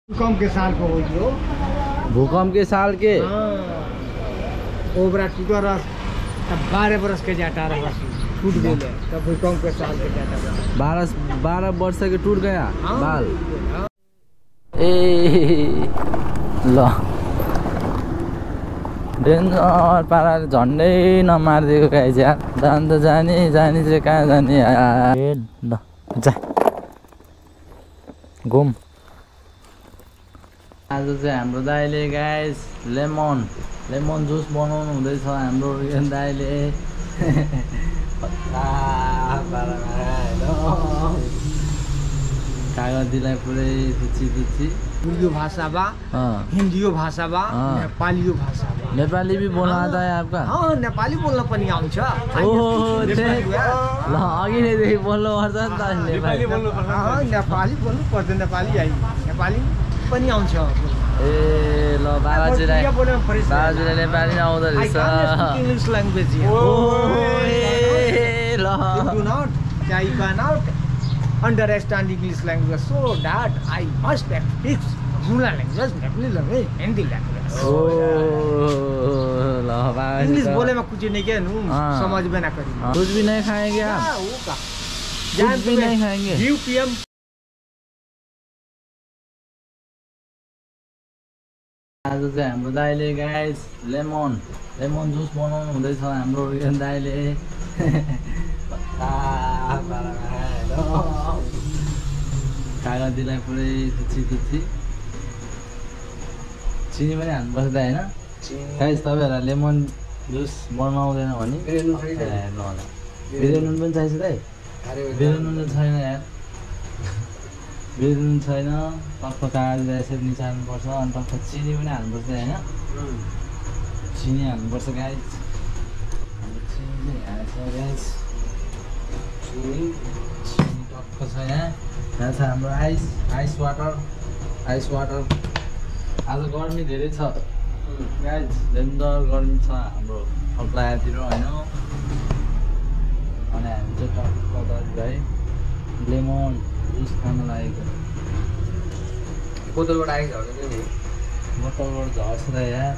भूकंप के साल को हो जो भूकंप के साल के ओबरा टूटा रहा तब 12 बरस के जाटा रहा टूट गए तब भूकंप के साल के जाटा 12 वर्ष के टूट गया बाल ए ल डेन्जर पाराले झन्डै नमारिदिएको गाई चाहिँ जान त जाने चाहिँ कहाँ जाने ल जा घुम आज चाहिँ हाम्रो दाइले गाइस लेमन जुस बनाउनु हुँदैछ हाम्रो दाइले कागजीलाई पुरै दुची उर्दू भाषा बा हिंदियो भाषा बा नेपालियो भाषा बा नेपाली भी बोल्न आता है आपका नेपाली बोल्न पनि आउँछ ओहो ल अघि नैदेखि बोल्नु पर्छ नि त नेपाली नेपाली बोल्नु पर्छ नेपाली पनि आउँछ ए ल बाबाजीलाई नेपाली नै आउँदो रहेछ इंग्लिश ल्याङ्ग्वेज ल do not I cannot understand English language so that I must fix Jumla language, Nepali language, Hindi language. ओ ल बाबा इंग्लिश बोले में कुछ नहीं क्या नू समझ में ना करी कुछ भी नहीं खाएंगे आप वो का कुछ भी नहीं खाएंगे UPM आज चाहिँ हाम्रो दाइले गाइस लेमन जुस बनाउनु हुँदैछ हाम्रो दाइले कागजीलाई पुरै दुची चिनी पनि हाल्नुपर्छ त होइन गाइस तपाईँहरूलाई लेमन जुस बनाउँदैन भने बिरे नुन पनि चाहिन्छ दाइ बिरे नुन त छैन यार बिरे नुन छैन टक्क कागजीलाई यसरी निचाल्नुपर्छ अनि टक्क चिनी पनि हाल्नुपर्छ होइन चिनी हाल्नुपर्छ गाइस चिनी हाल्छ गाइस चिनी टक्क छ यहाँ छ हाम्रो आइस वाटर आज गर्मी धेरै छ गाइस डेन्जर गर्मी छ हाम्रो खप्लातिर होइन अनि हामी चाहिँ टक्क दाजुभाइ लेमन जुस खान लागेको बोतलबाट आइस झर्छ नि बोतलबाट झर्छ त यहाँ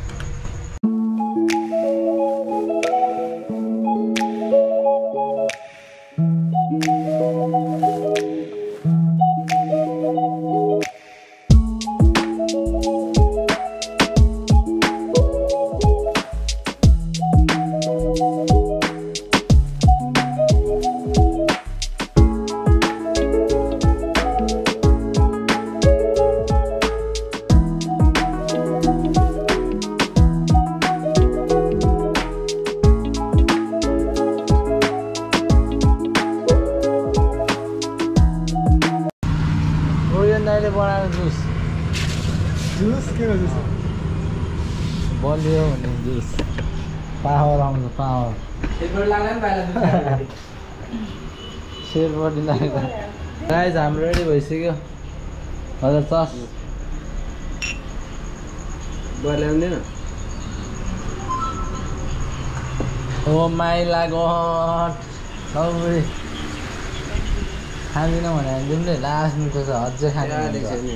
बनाएको जुस के हो जुस बलियो भने जुस पावर आउँछ पावर सेरपट्टि लागेको गाइस हाम्रो रेडी भइसक्यो हजुर चस बल ल्याउँदैन ओ माइला गड सबै खाँदिनँ भने जुन चाहिँ लास्ट मिठो छ अझै खाने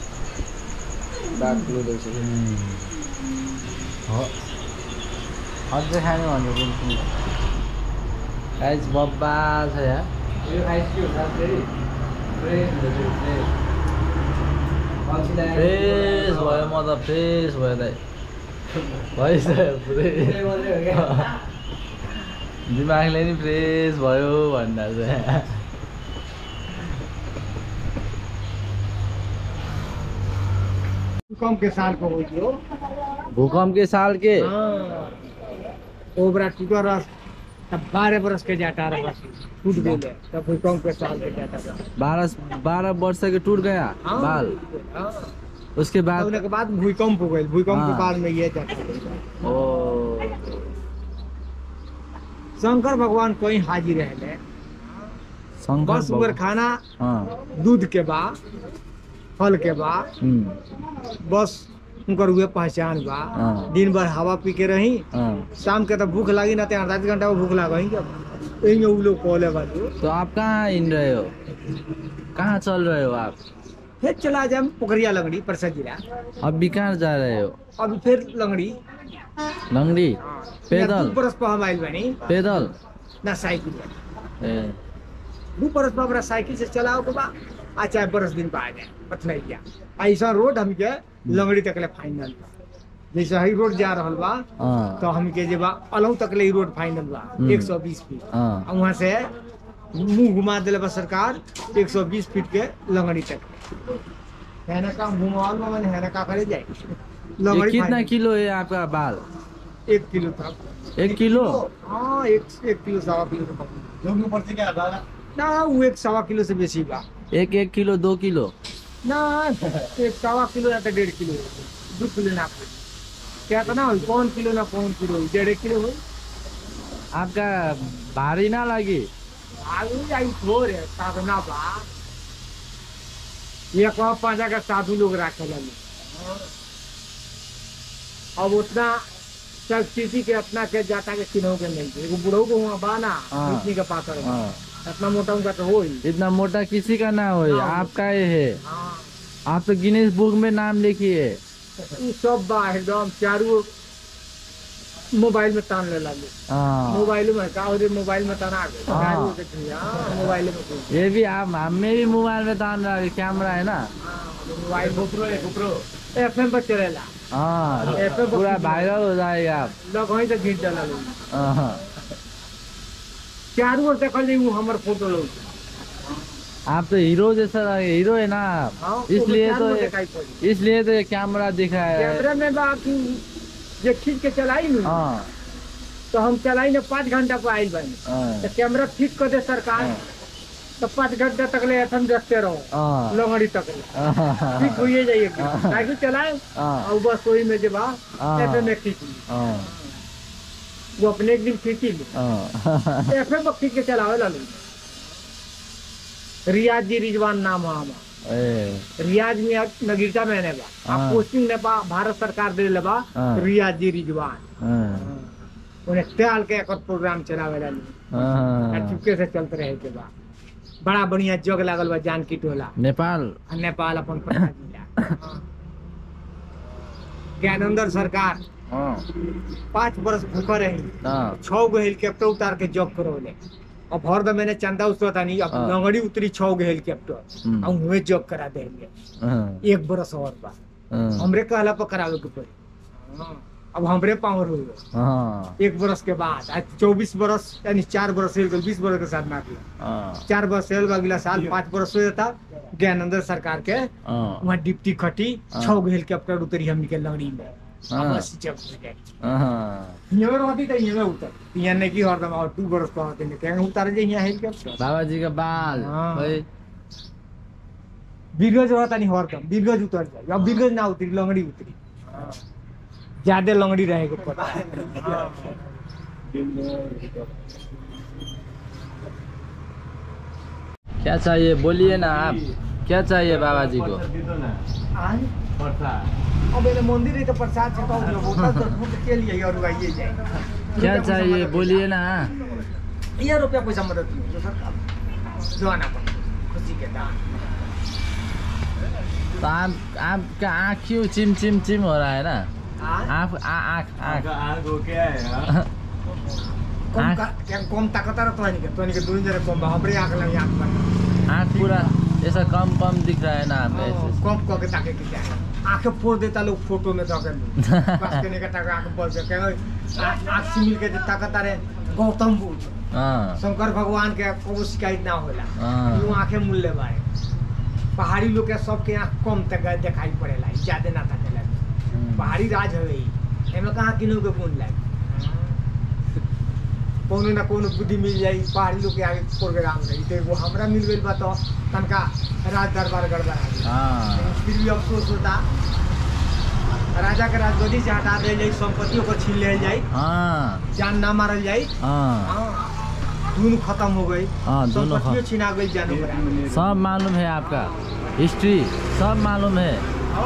हो अझै खाने भनेको गाइस बब्बा छ यहाँ फ्रेस भयो म त फ्रेस भयो दाइ भइसक्यो पुरै दिमागले नि फ्रेस भयो भन्दा चाहिँ भूकंप के साल को हो जो भूकंप के साल के ओबरा टूटा रहा तब 12 बरस के जाटा रहा टूट गए तब भूकंप के साल के जाटा 12 वर्ष के टूट गया बाल उसके बाद भूकंप हो गए भूकंप के बाद में ये जाटा ओ शंकर भगवान कोई हाजिर रहे बस उगर खाना दूध के बाद फल के बाद बस उनकर हुए पहचान बा दिन भर हवा पी के रही शाम के तो भूख लगी ना 8 घंटा भूख लगा लोग कॉले बाजू। तो आप कहाँ इन रहे हो, कहाँ चल रहे हो आप? फिर चला जाए पोखरिया लंगड़ी परसा जिला। अभी कहाँ जा रहे हो? अभी फिर लंगड़ी लंगड़ी पैदल? 2 बरस पर हम आइल बनी पैदल ना साइकिल। ए, 2 बरस पर हमरा साइकिल से चलाओ के बाद आ चाहे बरस दिन पर आ जाए पथलैया ऐसा रोड हमके लंगड़ी तक ले फाइनल बा। जैसे ही रोड जा रहल बा हाँ तो हमके जे बा अलौ तक ले रोड फाइनल बा 120 फीट। हाँ और वहाँ से मुंह घुमा दिले बा सरकार 120 फीट के लंगड़ी तक है ना। काम घुमावल बा मैंने है ना का करे जाए ये लंगड़ी कितना फाइनल। किलो है आपका बाल? 1 किलो तक 1 किलो? हाँ 1 किलो 1.25 किलो ना वो 1.25 किलो से बेसी बा। 1 किलो 2 किलो? ना 1.25 किलो ना तो 1.5 किलो 2 किलो ना क्या था ना 1 किलो ना 1 किलो 1.5 किलो हो। आपका भारी ना लगी? आलू आई थोड़े साधु ना बा ये कहा 5 का साधु लोग रखे लगे। अब उतना सब किसी के अपना के जाता के किनो के नहीं एगो बुढ़ऊ को वहाँ बाना हाँ। इतनी का पाकर हाँ इतना मोटा उनका तो हो ही। इतना मोटा किसी का ना हो, हाँ। आपका ये है। हाँ आप तो गिनीज बुक में नाम लिखिए। ये सब बा एकदम चारू मोबाइल में तान ले लगे। हाँ मोबाइल में का हो मोबाइल में तना आ गए हाँ। मोबाइल में ये भी आप हमें भी मोबाइल में तान रहा है, कैमरा है ना। मोबाइल गोप्रो FM पर चलेला हाँ FM पूरा वायरल हो जाएगा आप। लोग वहीं से घींच डाला लोग हाँ। चारू ओर देखल जाई वो हमर फोटो लोग। आप तो हीरो जैसा हीरो है ना आप। हाँ, इसलिए चारू तो ओर दिखाई पड़ी। इसलिए तो ये कैमरा दिखा है। कैमरा में बाकी जे खींच के चलाई नहीं हाँ तो हम चलाई ने 5 घंटा पर आइल बनी हाँ तो कैमरा ठीक कर दे सरकार हाँ। तो 5 घंटे तक ले FM देखते रहो हाँ लंगड़ी तक ले हाँ ठीक हुई जाइए साइकिल चलाए हाँ और बस वही में जब हाँ। FM में खींच ली हाँ वो अपने एक दिन खींची ली हाँ FM पर खींच के चलावे ला रियाज जी रिजवान नाम है हमारा। ए, रियाज में नगीरता में ने बा हाँ। आप पोस्टिंग ने बा भारत सरकार दे ले बा हाँ। रियाज जी रिजवान हाँ उन्हें त्याल के एक प्रोग्राम चलावे ला हाँ। चुपके से चलते रहे के बा बड़ा बढ़िया जग लागल बा जानकी टोला नेपाल नेपाल अपन पटना जिला ज्ञानंदर सरकार हाँ 5 बरस भूखा रही हाँ 6 गो हेलीकॉप्टर उतार के जग करवले। अब हर दम मैंने चंदा उसका नहीं अब हाँ। लंगड़ी उतरी 6 गो हेलीकॉप्टर हम्म। और हुए जग करा देंगे हाँ 1 बरस और बा हाँ हमरे कहला पर करावे के पड़ी। अब हमरे पावर हुए हाँ 1 बरस के बाद आज 24 बरस यानी 4 बरस 20 बरस के साथ ना किया हाँ 4 बरस अगला साल 5 बरस हो जाता ज्ञानंदर सरकार के हाँ वहाँ डिप्टी खटी हाँ। 6 गो हेलीकॉप्टर उतरी हमनी के लंगड़ी में। हाँ। अब बस जब हो गए हाँ यहाँ रहती तो यहाँ उतर यहाँ नहीं की हरदम और 2 बरस पर आते नहीं कहीं उतारे जाए यहाँ हेलीकॉप्टर बाबा जी का बाल हाँ। भाई बीरगंज रहता नहीं हरदम बीरगंज उतर जाए अब बीरगंज ना उतरी लंगड़ी उतरी ज्यादा लंगड़ी रहेगा पता क्या चाहिए बोलिए ना आप, क्या चाहिए बाबा जी को? अब ये मंदिर है तो प्रसाद छकाओ जो होता तो फूट के लिए और आइए जाए क्या चाहिए बोलिए ना। ये रुपया पैसा मदद नहीं जो सरकार जो आना पड़ता खुशी के दान। तो आपका आँख क्यों चिम चिम चिम हो रहा है ना? आँख आँख आँख कम ताकत तो नहीं के दूर जरा कम बाबरे आंख लग आंख पर आँख पूरा ऐसा कम कम दिख रहा है ना आप ऐसे। कम क के ताके की जाए आंखें फोड़ देता लोग फोटो में ताके बस करने का ताके आंख बस के आंख से मिल के ताकत आ रहे गौतम बुद्ध हाँ शंकर भगवान के कोनो शिकायत ना होला हाँ। वो आंखें मूल्य बारे पहाड़ी लोग के सबके आंख कम तक दिखाई पड़ेला ज्यादा ना ताकेला पहाड़ी राज है एमे कहाँ किनो के गुण लागे कोनो ना कोनो बुद्धि मिल जाई पहाड़ी लोग के आगे प्रोग्राम रही तो वो हमरा मिल गई बा तो तनका राज दरबार गड़बड़ा गई। हाँ फिर भी अफसोस होता राजा के राजगद्दी से हटा दे जाए संपत्तियों को छीन ले जाए हाँ जान ना मारल जाए हाँ दोनों खत्म हो गई हाँ, दोनों संपत्तियों छीना गई जानों पर सब मालूम है आपका हिस्ट्री सब मालूम है।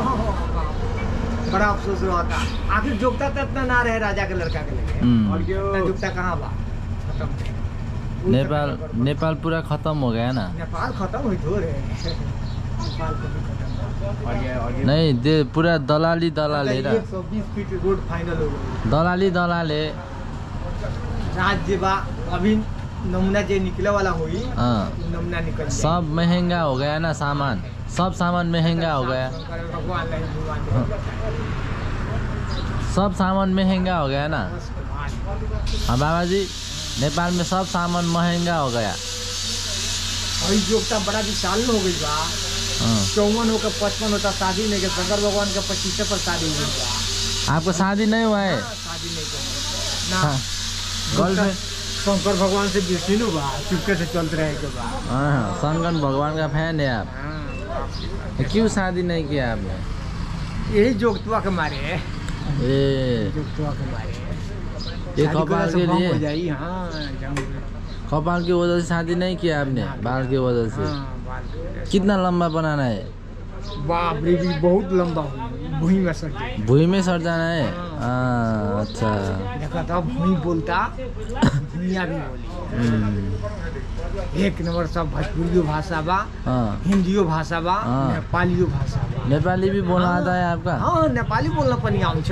बड़ा अफसोस होता आखिर जोगता तो इतना ना रहे राजा के लड़का के लेके और जोगता कहाँ बा खत्म नेपाल पूरा खत्म हो गया ना। नेपाल खत्म हुई थोड़े नेपाल को भी खत्म नहीं दे पूरा दलाली दलाले 120 फीट रोड फाइनल हो गई। दलाली दलाले रात जे बा अभी नमूना जे निकले वाला हुई हाँ नमूना निकल जाए। सब महंगा हो गया ना सामान, सब सामान महंगा हो गया, भगवान लाई भगवान सब सामान महंगा हो गया ना। हाँ बाबा जी, नेपाल में सब सामान महंगा हो गया। और योगता बड़ा विशाल हो गई बा। 54 होकर 55 होता शादी नहीं के शंकर भगवान का 25 पर शादी हुई बा। आपको शादी नहीं हुआ है? शादी नहीं करना ना। गर्लफ्रेंड शंकर भगवान से विष्णु बा चुपके से चलते रहे के बा। हाँ शंकर भगवान का फैन है आप। क्यों शादी नहीं किया आपने? यही जोगतुआ के मारे ए जोगतुआ के मारे ये कपाल के लिए हो जाई। हाँ कपाल की वजह से शादी नहीं किया आपने? बाल की वजह से। कितना लंबा बनाना है? बाप रे भी बहुत लंबा भूमि में सट जाए। भूमि में सट जाना है। अच्छा देखा था भूमि बोलता दुनिया भी बोली। एक नंबर सब भोजपुरियो भाषा बा, हिंदियो भाषा बा, नेपालियो भाषा बा। नेपाली भी बोलना आता है आपका? हाँ नेपाली बोलना पनि आउँछ।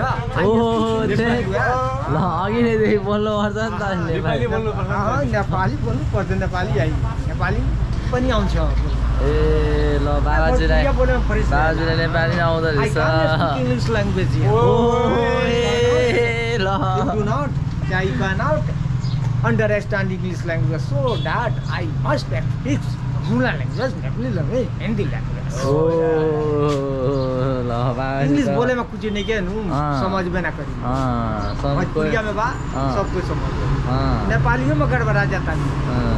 अघि नै बोल्नु पर्छ नि त नेपाली। नेपाली बोल्नु पर्छ, नेपाली आई नेपाली पनि आउँछ। ए ल बाबाजीलाई नेपाली आउँदो रहेछ। इंग्लिश ल्याङ्ग्वेज ल I cannot understand English language, so that I must practice Mula language, Nepali language, Hindi language. English बोले में कुछ नहीं क्या समझ में ना करी। भोजपुरिया में बात सब कुछ समझ। नेपालियों में गड़बड़ा जाता नहीं।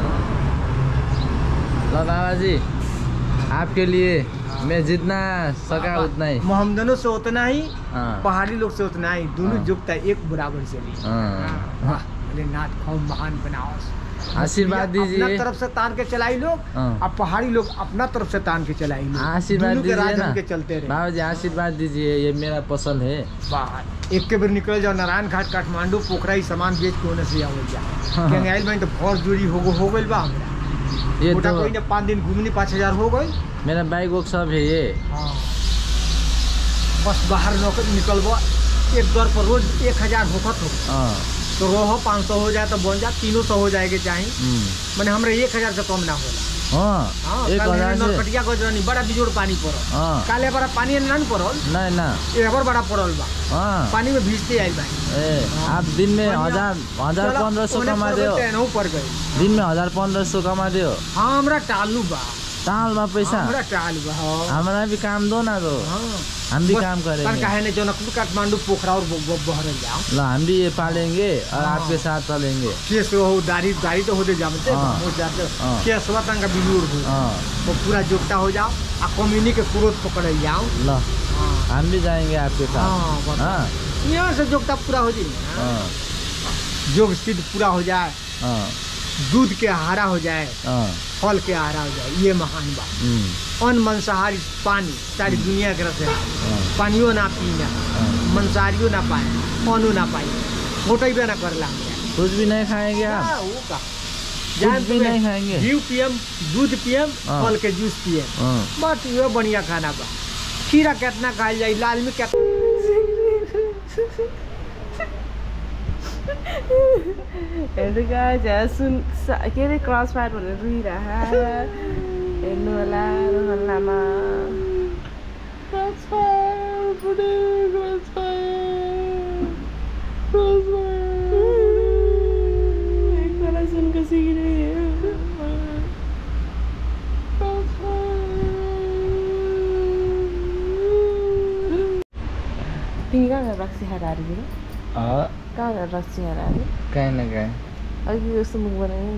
लो बाबा जी, आपके लिए मैं जितना सका उतना ही। मोहम्मदनों से उतना ही, पहाड़ी लोग से उतना ही, दोनों जुगता एक बराबर चली। नाथ खाओ महान बनाओ। आशीर्वाद दीजिए। अपना तरफ से तान के चलाई लोग, अब पहाड़ी लोग अपना तरफ से तान के चलाई लोग। आशीर्वाद दीजिए ना के चलते रहे। बाबा जी आशीर्वाद दीजिए, ये मेरा पसंद है। एक के बार निकल जाओ नारायण घाट काठमांडू पोखरा ही सामान बेच के होने से आवल जा। गंगाइल में तो बहुत जोड़ी हो गई बा हमरा। ये तो कोई ने 5 दिन घूमने 5000 हो गई। मेरा बाइक वो सब है ये। बस बाहर निकलबो एक दर पर रोज 1000 होखत हो तो रोहो 500 हो जाए तो बन जा 300 हो जाएगा चाहिए। मैंने हमरे 1000 से कम ना होला। 1000 से कटिया को नहीं बड़ा बिजोड़ पानी पड़ल। काले बड़ा पानी ना पड़ल नहीं ना एबर बड़ा पड़ल बा। पानी में भीजते आई भाई। आप दिन में 1000-1500 कमा दे। दिन में 1000-1500 कमा दे। हाँ हमरा टालू बा। टाल बा पैसा हमरा टाल बा। हमारा भी काम दो ना दो। हम भी काम करेंगे। काहे ने जनकपुर काठमांडू पोखरा और बहर जाओ। ला हम भी ये पालेंगे और आपके साथ चलेंगे। केस हो दाढ़ी तो होते जाते हो जाते केस हुआ तंग बिलूर हो वो पूरा जोगता हो जाओ आ कम्युनी के क्रोध पकड़ जाओ। ला हम भी जाएंगे आपके साथ। यहाँ से जोगता पूरा हो जाए, जोग सिद्ध पूरा हो जाए, दूध के आहारा हो जाए, फल के आहारा हो जाए, ये महान बात। अन्न मंसाहारी पानी सारी दुनिया के रसे पानियो ना पीना, मंसाहारियों ना पाए, अन्न ना पाए, मोटाई भी ना कर ला। कुछ भी नहीं खाएंगे आप? कुछ भी नहीं खाएंगे? घी पियम, दूध पियम, फल के जूस पियम, बस ये बढ़िया खाना बा। खीरा कितना खाई जाए, लाल में क्या के अरे क्रस फायर भनेर रुइरहा हेर्नु होला रोहनलामा एकजना सुनको सिकिरहेको तिमी कहाँ गएर रक्सी खाएर आएर कहाँ गएर रक्सी खाएर आएर कहीँ न कहीँ अघि जस्तो मुख बनायो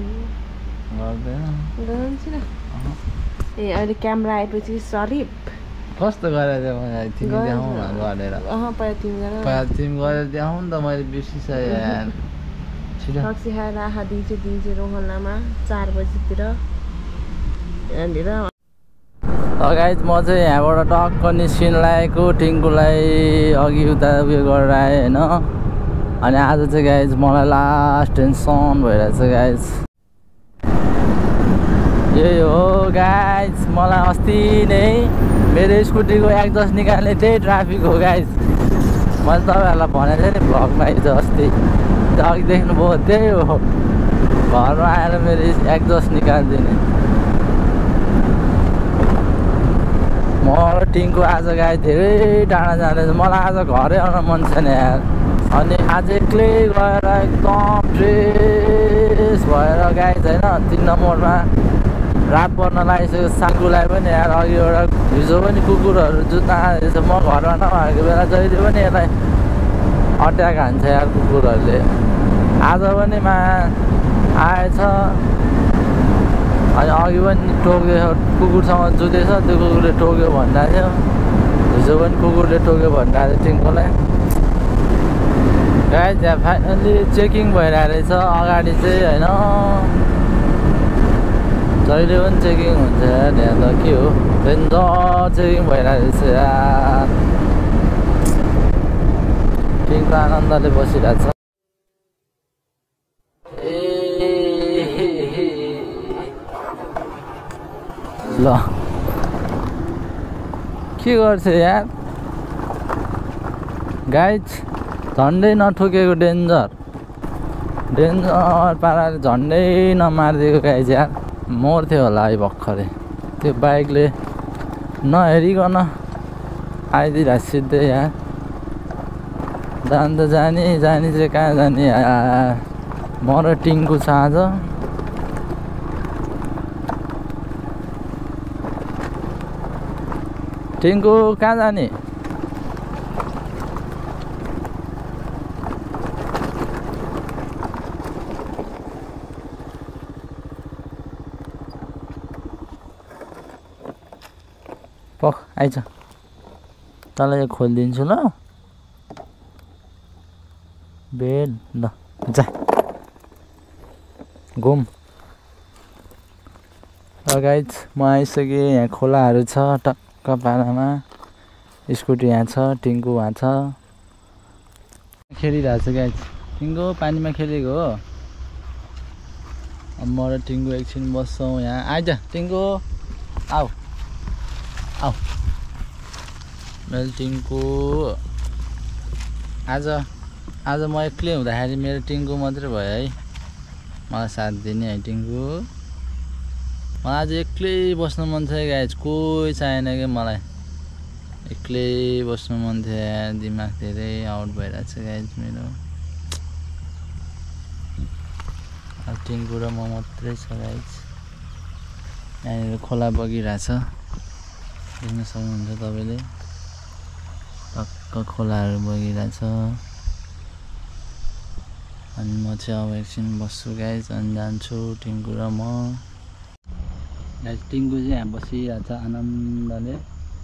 गर्दैन ए अहिले क्यामेरा आएपछि सरिप कस्तो गरेर मलाई तिमी देखाउँ न गरेर। पहिला तिमी गरेर देखाउँ नि त मैले बिर्सिसकेँ यार। रक्सी खाएर आँखा दिन्छु रोहनलामा 4 बजीतिर यहाँनिर। गाइज म चाहिँ यहाँबाट टक्क निस्किन लागेको टिङ्कुलाई अघि उता उयो गरेर आएँ होइन। अनि आज चाहिँ गाइज मलाई लास्ट टेन्सन भइरहेछ गाइज। यही हो गाइज, मलाई अस्ति नै मेरो स्कुटीको एक्जस्ट निकाल्ने त्यही ट्राफिक हो गाइस। मैले तपाईँहरूलाई भनेको थिएँ नि भ्लगमा हिजो अस्ति, अघि देख्नुभयो त्यही हो। घरमा आएर मेरो एक्जस्ट निकालिदिने। म र टिङ्कु आज गाई धेरै टाढा जाँदैछ। मलाई आज घरै आउन मन छैन यार। अनि आज एक्लै गएर एकदम फ्रेस भएर गाई छैन 3 नम्बरमा रात पर्न लागिसक्यो। साङ्गुलाई पनि यार अघि एउटा हिजो पनि कुकुरहरू जुत्ता आएछ। म घरमा नभएको बेला जहिले पनि यसलाई अट्याक हान्छ यार कुकुरहरूले। आज पनि आएछ। अनि अघि पनि टोक्यो, कुकुरसँग जुतेछ, त्यो कुकुरले टोक्यो भन्दा थियो। हिजो पनि कुकुरले टोक्यो भन्दा थियो टिङ्कुलाई। गाइस यहाँ फाइनली चेकिङ भइरहेको रहेछ अगाडि चाहिँ होइन। जहिले पनि चेकिङ हुन्छ यार यहाँ त के हो, डेन्जर चेकिङ भइरहेको रहेछ यार। टिङ्कु आनन्दले बसिरहेको छ। ल के गर्छ यार गाइज, झन्डै नठोकेको डेन्जर पाराले झन्डै नमारिदिएको गाइज यार। मर्थ्यो होला है भर्खरै। त्यो बाइकले नहेरिकन आइदिरहेको सिधै यार। जान त जाने चाहिँ कहाँ जाने यार। म र टिङ्कु छ आज। टिङ्कु कहाँ जाने? पख आइज, तँलाई यो खोलिदिन्छु ल। बेड ल जा घुम। गाइज म आइसकेँ। यहाँ खोलाहरू छ टक्क पारामा। स्कुटी यहाँ छ, टिङ्कु वहाँ छ, खेलिरहेको छ गाइज। टिङ्कु पानीमा खेलेको हो। अब म र टिङ्कु एकछिन बस्छौँ यहाँ। आइज टिङ्कु, आऊ आऊ। मेरो टिङ्कु आज म एक्लै हुँदाखेरि मेरो टिङ्कु मात्रै भयो है मलाई साथ दिने है। टिङ्कु मलाई आज एक्लै बस्नु मन थियो गाइज। कोही चाहिएन कि मलाई, एक्लै बस्नु मन थियो। दिमाग धेरै आउट भइरहेको छ गाइज मेरो। अब टिङ्कु र म मात्रै छ गाइज। यहाँनिर खोला बगिरहेछ, देख्न सक्नुहुन्छ तपाईँले। टक्क खोलाहरू बगिरहेछ। अनि म चाहिँ अब एकछिन बस्छु गाइज, अनि जान्छु टिङ्कु र म। गाइज टिङ्कु चाहिँ यहाँ बसिरहेछ आनन्दले।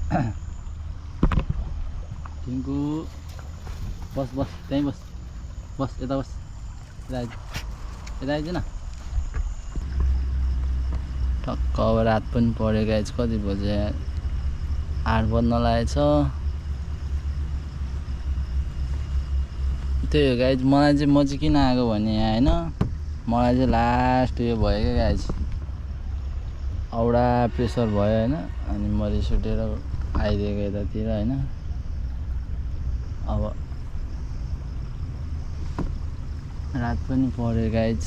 टिङ्कु बस बस, त्यहीँ बस बस, यता बस, यता आइज न। टक्क अब रात पनि पऱ्यो गाइज। कति बज्यो? 8 बज्न लागेछ। त्यही हो गाइज। मलाई चाहिँ म चाहिँ किन आएको भने यहाँ होइन, मलाई चाहिँ लास्ट यो भयो क्या गाइज, औडा प्रेसर भयो होइन। अनि म रिस उठेर आइदिएको यतातिर होइन। अब रात पनि पऱ्यो गाइज,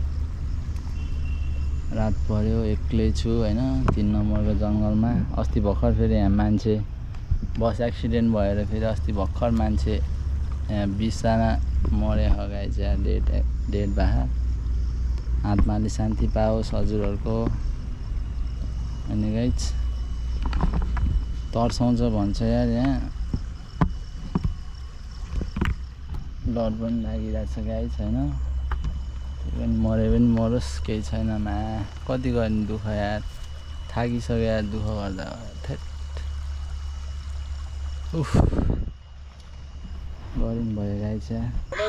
रात पऱ्यो। एक्लै छु होइन 3 नम्बरको जङ्गलमा। अस्ति भर्खर फेरि यहाँ मान्छे बस एक्सिडेन्ट भएर फेरि अस्ति भर्खर मान्छे यहाँ 20 जना मरे हो गाइज यार। डेड भए। आत्माले शान्ति पाओस् हजुरहरूको। अनि गाइज तर्साउँछ भन्छ यार यहाँ। डर पनि लागिरहेछ गाइज होइन। त्यही पनि मरे पनि मरोस्, केही छैन। कति गर्ने दुःख यार, थाकिसक्यो यार दुःख गर्दा। उफ गरिम भयो गाइज यार।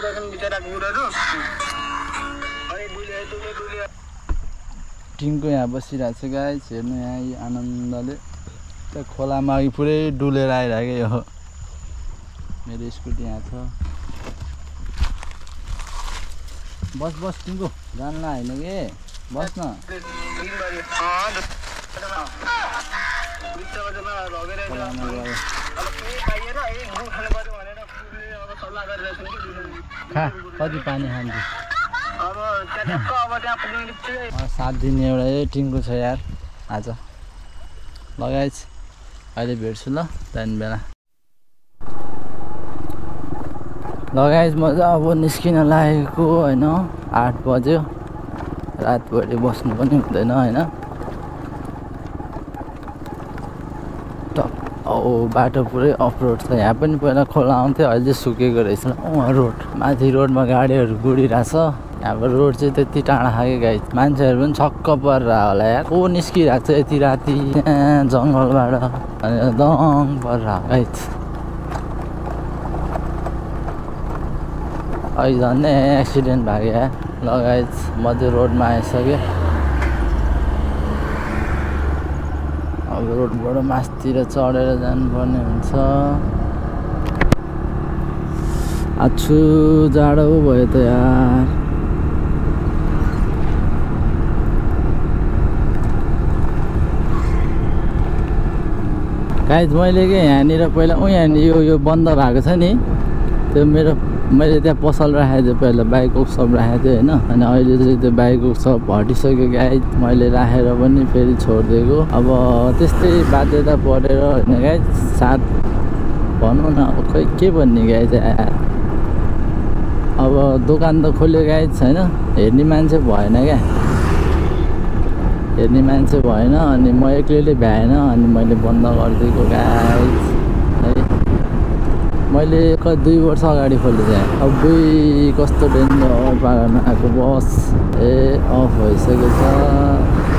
टिङ्कु यहाँ बसिरहेको छ गाइज। हेर्नु यहाँ यी आनन्दले त्यो खोलामा अघि पुरै डुलेर आइरहेको हो। मेरो स्कुटी यहाँ छ। बस बस टिङ्कु, जान्ला होइन कि बस न। खोलामा गयो खा कति पानी खान्छ 7 दिन एउटा टिङ्गो छ यार आज लगाइछ अहिले भेट्छु ल त्यहाँदेखि बेला लगाइछ म चाहिँ अब निस्किन लागेको होइन 8 बज्यो रातभरि बस्नु पनि हुँदैन होइन बाटो पुरै अफ रोड छ यहाँ पनि पहिला खोला आउँथ्यो अहिले चाहिँ सुकेको रहेछ रोड माथि रोडमा गाडीहरू गुडिरहेछ यहाँको रोड चाहिँ त्यति टाढा खायो गाइस मान्छेहरू पनि छक्क परेर होला यार को निस्किरहेको छ यति राति जङ्गलबाट दङ परेर गाइस अहिले झन् एक्सिडेन्ट भयो यार लगाइज म चाहिँ रोडमा आइसकेँ अब रोडबाट मासतिर चढेर जानुपर्ने हुन्छ आछु जाडो भयो त यार गाइस मैले के यहाँनिर पहिला यहाँनिर यो बन्द भएको छ नि त्यो मैले त्यहाँ पसल राखेको थिएँ पहिला बाइक वर्कसप राखेको थिएँ होइन अनि अहिले चाहिँ त्यो बाइक वर्कसप हटिसक्यो गाइस मैले राखेर पनि फेरि छोडिदिएको अब त्यस्तै बाध्यता परेर होइन गाइस साथ भनौँ न अब खै के भन्ने गाइस अब दोकान त खोल्यो गाइस होइन हेर्ने मान्छे भएन क्या हेर्ने मान्छे भएन अनि म एक्लैले भ्याएन अनि मैले बन्द गरिदिएको गाइस है मैले 2 वर्ष अगाडि खोलेको थिएँ अब कस्तो डेन्जर पारामा आएको बस अफ भइसकेको छ